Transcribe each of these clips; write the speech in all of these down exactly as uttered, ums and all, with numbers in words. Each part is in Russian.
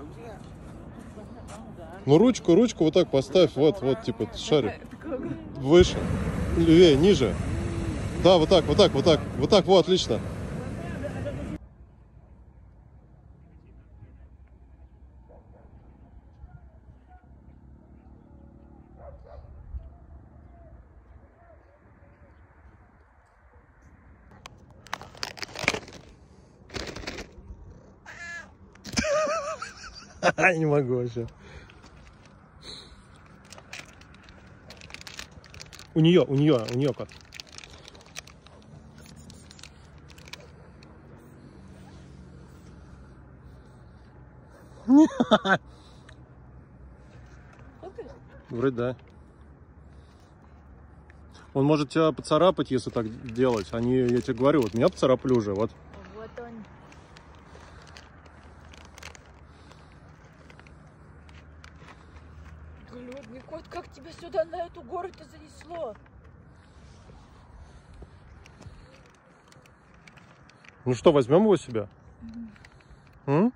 Ну ручку, ручку вот так поставь, вот, вот, типа шарик. Выше, левее, ниже. Да, вот так, вот так, вот так, вот так, вот, отлично. Не могу вообще. У нее, у нее, у нее кот. Вроде да. Он может тебя поцарапать, если так делать. Они, я тебе говорю, вот меня поцарапали уже, вот. Вот он. Голодный кот, как тебя сюда на эту гору-то занесло? Ну что, возьмем его себе? Mm-hmm. М?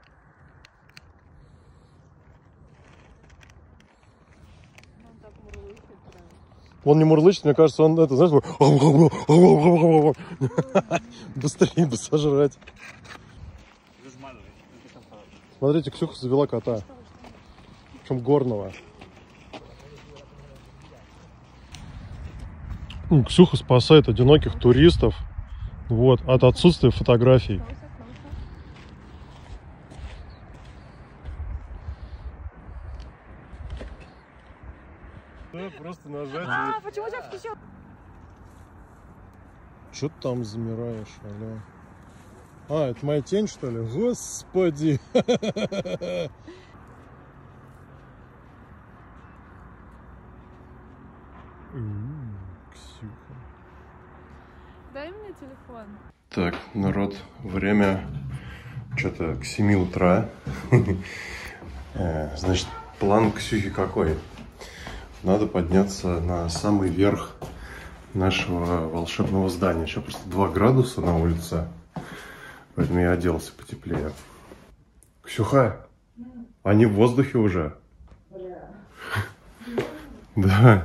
Он не мурлычет, мне кажется, он это, знаешь, быстрее бы сожрать. Смотрите, Ксюха завела кота. Причем горного. Ксюха спасает одиноких туристов, вот, от отсутствия фотографий. Да, просто нажать. А, почему тебя включил? Что ты там замираешь, алло? А, это моя тень, что ли? Господи! Ксюха. Дай мне телефон. Так, народ, время что-то к семи утра. Значит, план Ксюхи какой? Надо подняться на самый верх нашего волшебного здания. Сейчас просто два градуса на улице, поэтому я оделся потеплее. Ксюха, они в воздухе уже. Да.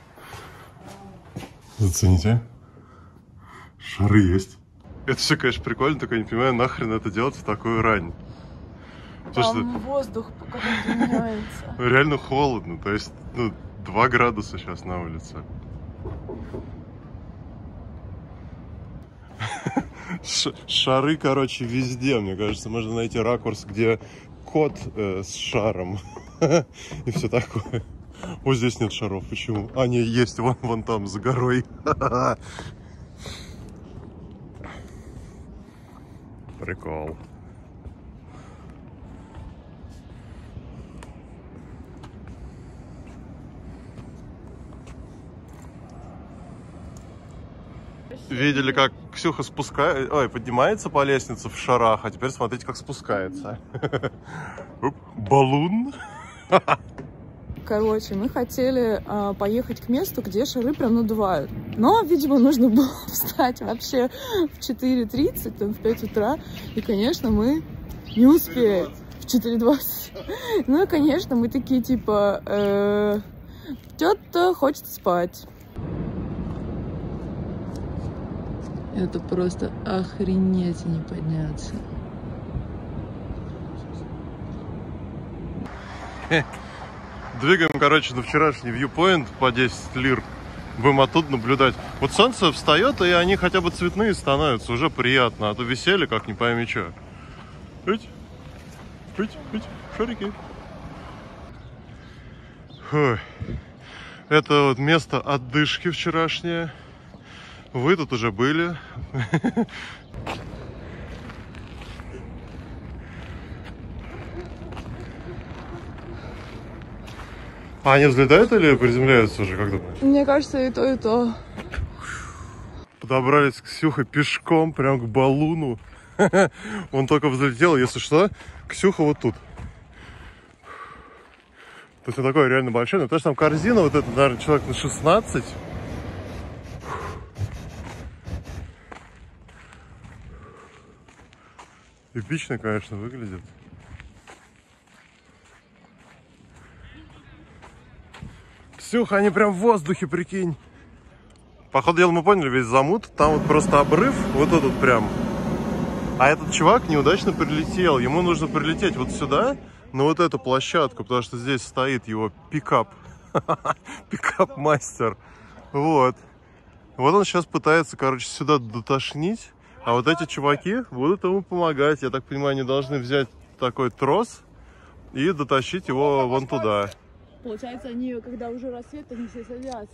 Зацените. Шары есть. Это все, конечно, прикольно, только я не понимаю, нахрен это делать в такую рань. Потому Там что воздух как-то меняется. Реально холодно, то есть, ну, два градуса сейчас на улице. Ш шары, короче, везде, мне кажется, можно найти ракурс, где кот э, с шаром и все такое. Вот здесь нет шаров, почему? А, не, есть, вон, вон там, за горой. Прикол. Видели, как Ксюха спускается, ой, поднимается по лестнице в шарах, а теперь смотрите, как спускается. Баллон. Короче, мы хотели э, поехать к месту, где шары прям надувают. Но, видимо, нужно было встать вообще в четыре тридцать, там, в пять утра. И, конечно, мы не успели. В четыре двадцать. Ну и, конечно, мы такие, типа, э, что-то хочется спать. Это просто охренеть и не подняться. Двигаем, короче, на вчерашний вьюпоинт по десять лир. Будем оттуда наблюдать. Вот солнце встает, и они хотя бы цветные становятся. Уже приятно. А то висели, как не пойми что. Пить, пить, пить, шарики. Фу. Это вот место отдышки вчерашнее. Вы тут уже были. А они взлетают или приземляются уже, как думаешь? Мне кажется, и то, и то. Подобрались к Ксюхе пешком, прям к баллону. Он только взлетел, если что, Ксюха вот тут. То есть он такой реально большой. Но то, что там корзина, вот это, наверное, человек на шестнадцать. Эпично, конечно, выглядит. Ксюха, они прям в воздухе, прикинь. Походу дела мы поняли весь замут. Там вот просто обрыв, вот этот прям. А этот чувак неудачно прилетел. Ему нужно прилететь вот сюда, на вот эту площадку, потому что здесь стоит его пикап. Пикап-мастер. Вот. Вот он сейчас пытается, короче, сюда дотошнить. А вот эти чуваки будут ему помогать. Я так понимаю, они должны взять такой трос и дотащить его вон туда. Получается, они, когда уже рассвет, они все садятся.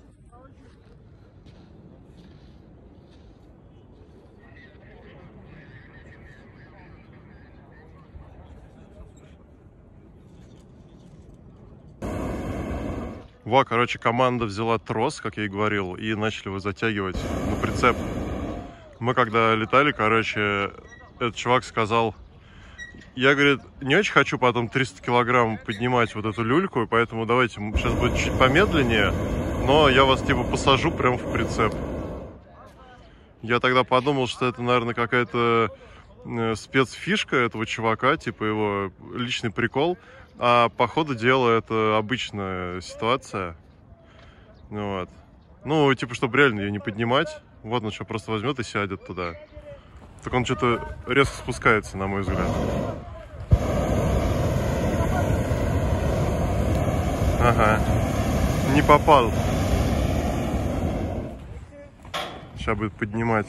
Во, короче, команда взяла трос, как я и говорил, и начали его затягивать на прицеп. Мы когда летали, короче, этот чувак сказал, я, говорит, не очень хочу потом триста килограмм поднимать вот эту люльку, поэтому давайте, сейчас будет чуть помедленнее, но я вас типа посажу прям в прицеп. Я тогда подумал, что это, наверное, какая-то спецфишка этого чувака, типа его личный прикол. А по ходу дела это обычная ситуация. Вот. Ну, типа, чтобы реально ее не поднимать. Вот он что, просто возьмет и сядет туда. Так он что-то резко спускается, на мой взгляд. Ага. Не попал. Сейчас будет поднимать.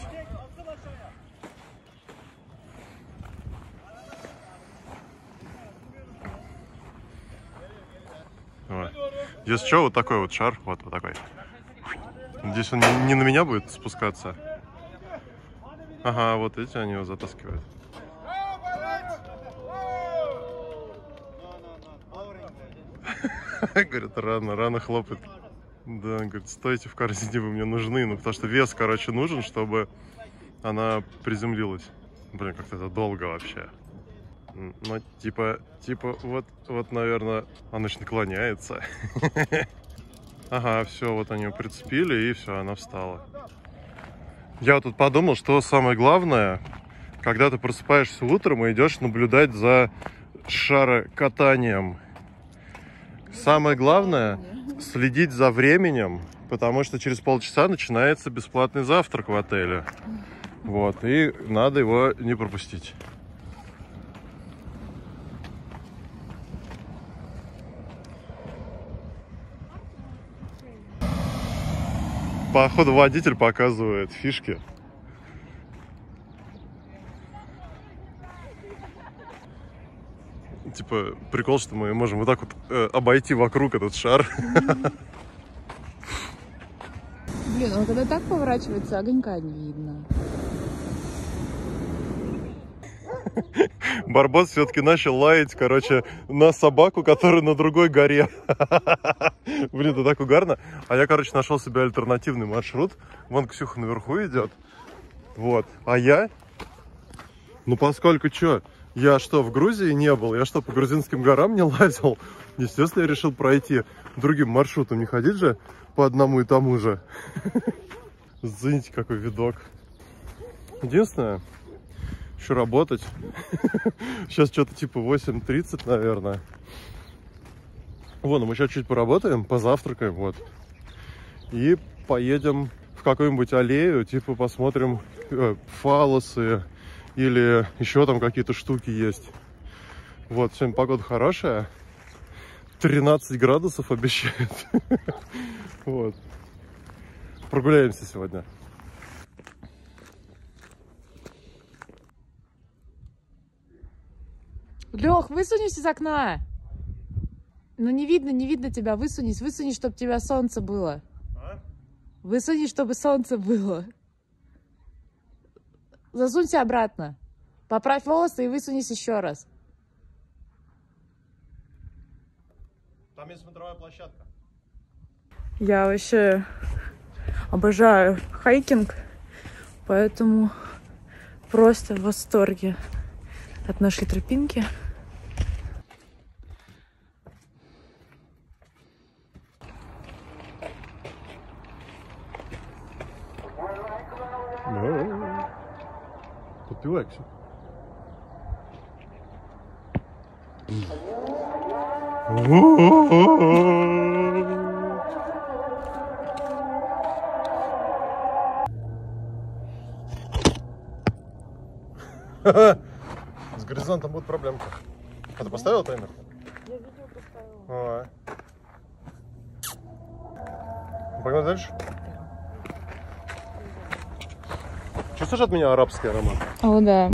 Вот. Здесь что, вот такой вот шар, вот, вот такой. Здесь он не, не на меня будет спускаться. Ага, вот эти они его затаскивают. Говорит, рано, рано хлопает. Да, он говорит, стойте в корзине, вы мне нужны. Ну, потому что вес, короче, нужен, чтобы она приземлилась. Блин, как-то это долго вообще. Ну, типа, типа, вот, вот, наверное, она же наклоняется. Ага, все, вот они ее прицепили, и все, она встала. Я вот тут подумал, что самое главное, когда ты просыпаешься утром и идешь наблюдать за шарокатанием. Самое главное следить за временем, потому что через полчаса начинается бесплатный завтрак в отеле. Вот, и надо его не пропустить. Походу водитель показывает фишки. Типа прикол, что мы можем вот так вот э, обойти вокруг этот шар. Блин, он когда так поворачивается, огонька не видно. Барбос все-таки начал лаять, короче, на собаку, которая на другой горе. Блин, это так угарно. А я, короче, нашел себе альтернативный маршрут. Вон Ксюха наверху идет. Вот. А я? Ну, поскольку что? Я что, в Грузии не был? Я что, по грузинским горам не лазил? Естественно, я решил пройти другим маршрутом. Не ходить же по одному и тому же. Зацените, какой видок. Единственное, еще работать. Сейчас что-то типа восемь тридцать, наверное. Вон, мы сейчас чуть поработаем, позавтракаем, вот. И поедем в какую-нибудь аллею, типа посмотрим э, фалосы или еще там какие-то штуки есть. Вот, сегодня погода хорошая. тринадцать градусов обещают. Вот. Прогуляемся сегодня. Лёх, высунись из окна. Ну не видно, не видно тебя. Высунись, высунись, чтобы у тебя солнце было. А? Высунись, чтобы солнце было. Засунься обратно. Поправь волосы и высунись еще раз. Там есть смотровая площадка. Я вообще обожаю хайкинг, поэтому просто в восторге от нашей тропинки. Подпевай, Ксю. С горизонтом будет проблемка. А ты поставил таймер? Я видео поставила. Погнали дальше. Чувствуешь от меня арабский аромат? О, да.